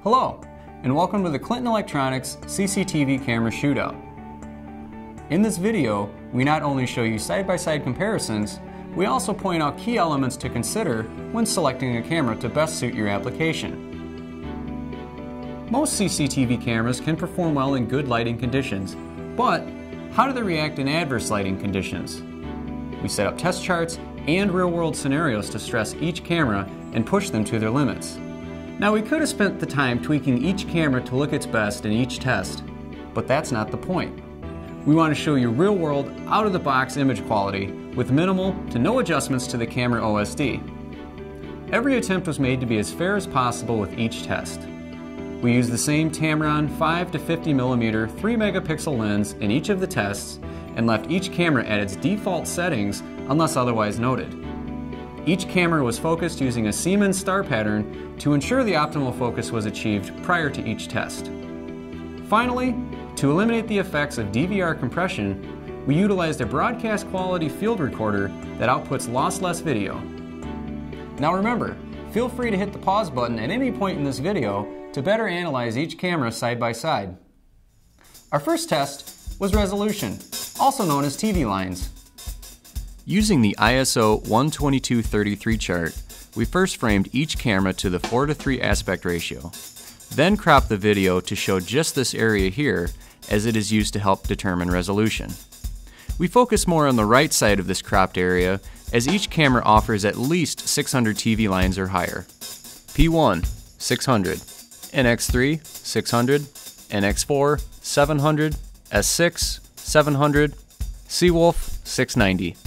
Hello, and welcome to the Clinton Electronics CCTV camera shootout. In this video, we not only show you side-by-side comparisons, we also point out key elements to consider when selecting a camera to best suit your application. Most CCTV cameras can perform well in good lighting conditions, but how do they react in adverse lighting conditions? We set up test charts and real-world scenarios to stress each camera and push them to their limits. Now, we could have spent the time tweaking each camera to look its best in each test, but that's not the point. We want to show you real-world, out-of-the-box image quality with minimal to no adjustments to the camera OSD. Every attempt was made to be as fair as possible with each test. We used the same Tamron 5 to 50mm 3-megapixel lens in each of the tests and left each camera at its default settings unless otherwise noted. Each camera was focused using a Siemens star pattern to ensure the optimal focus was achieved prior to each test. Finally, to eliminate the effects of DVR compression, we utilized a broadcast quality field recorder that outputs lossless video. Now remember, feel free to hit the pause button at any point in this video to better analyze each camera side by side. Our first test was resolution, also known as TV lines. Using the ISO 12233 chart, we first framed each camera to the 4:3 aspect ratio. Then cropped the video to show just this area here, as it is used to help determine resolution. We focus more on the right side of this cropped area, as each camera offers at least 600 TV lines or higher. P1, 600, NX3, 600, NX4, 700, S6, 700, Seawolf, 690.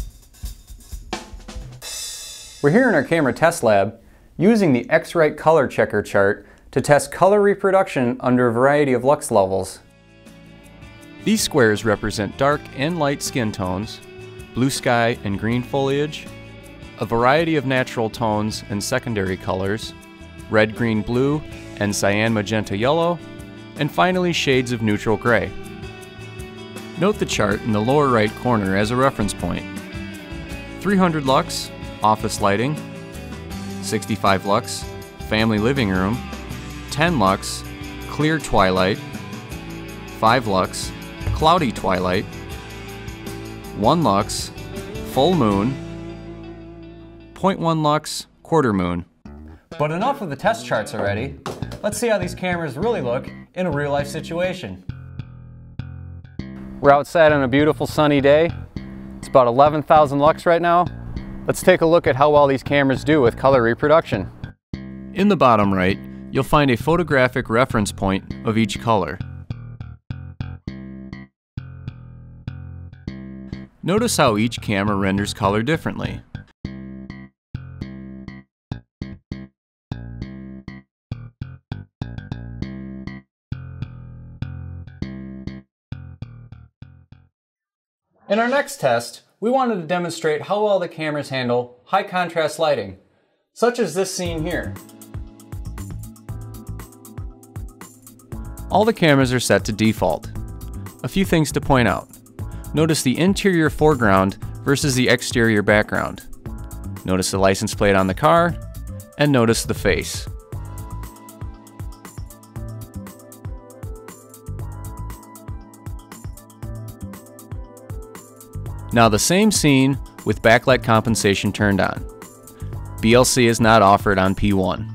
We're here in our camera test lab using the X-Rite color checker chart to test color reproduction under a variety of lux levels. These squares represent dark and light skin tones, blue sky and green foliage, a variety of natural tones and secondary colors, red, green, blue, and cyan, magenta, yellow, and finally shades of neutral gray. Note the chart in the lower right corner as a reference point. 300 lux, office lighting, 65 lux, family living room, 10 lux, clear twilight, 5 lux, cloudy twilight, 1 lux, full moon, 0.1 lux, quarter moon. But enough of the test charts already. Let's see how these cameras really look in a real-life situation. We're outside on a beautiful sunny day. It's about 11,000 lux right now. Let's take a look at how well these cameras do with color reproduction. In the bottom right, you'll find a photographic reference point of each color. Notice how each camera renders color differently. In our next test, we wanted to demonstrate how well the cameras handle high contrast lighting, such as this scene here. All the cameras are set to default. A few things to point out. Notice the interior foreground versus the exterior background. Notice the license plate on the car, and notice the face. Now the same scene with backlight compensation turned on. BLC is not offered on P1.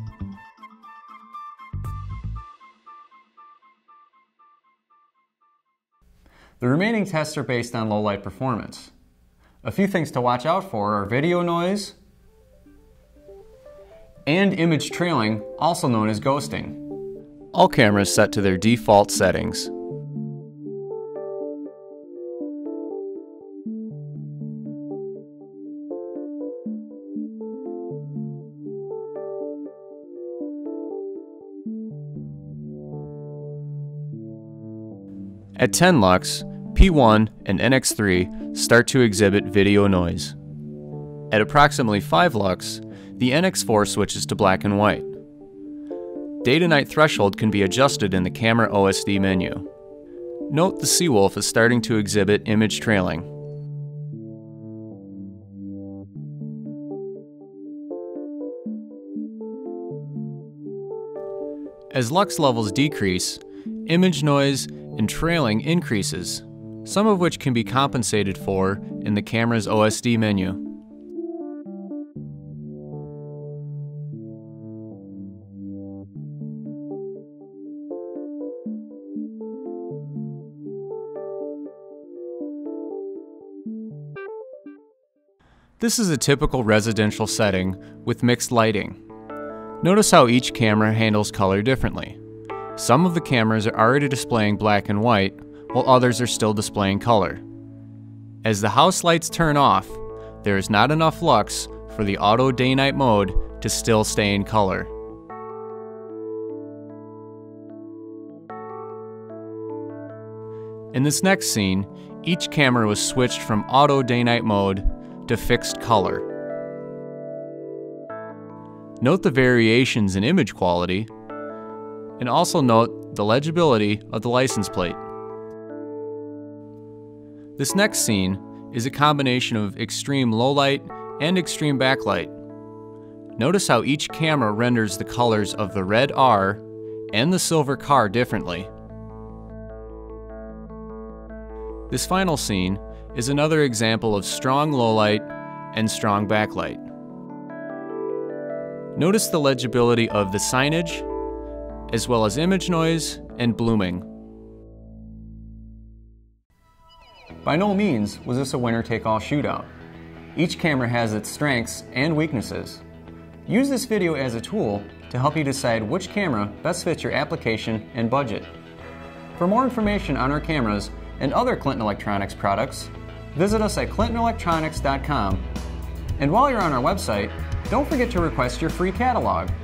The remaining tests are based on low light performance. A few things to watch out for are video noise and image trailing, also known as ghosting. All cameras set to their default settings. At 10 lux, P1 and NX3 start to exhibit video noise. At approximately 5 lux, the NX4 switches to black and white. Day to night threshold can be adjusted in the camera OSD menu. Note the Seawolf is starting to exhibit image trailing. As lux levels decrease, image noise and trailing increases, some of which can be compensated for in the camera's OSD menu. This is a typical residential setting with mixed lighting. Notice how each camera handles color differently. Some of the cameras are already displaying black and white, while others are still displaying color. As the house lights turn off, there is not enough lux for the auto day-night mode to still stay in color. In this next scene, each camera was switched from auto day-night mode to fixed color. Note the variations in image quality, and also note the legibility of the license plate. This next scene is a combination of extreme low light and extreme backlight. Notice how each camera renders the colors of the red R and the silver car differently. This final scene is another example of strong low light and strong backlight. Notice the legibility of the signage, as well as image noise and blooming. By no means was this a winner-take-all shootout. Each camera has its strengths and weaknesses. Use this video as a tool to help you decide which camera best fits your application and budget. For more information on our cameras and other Clinton Electronics products, visit us at clintonelectronics.com. And while you're on our website, don't forget to request your free catalog.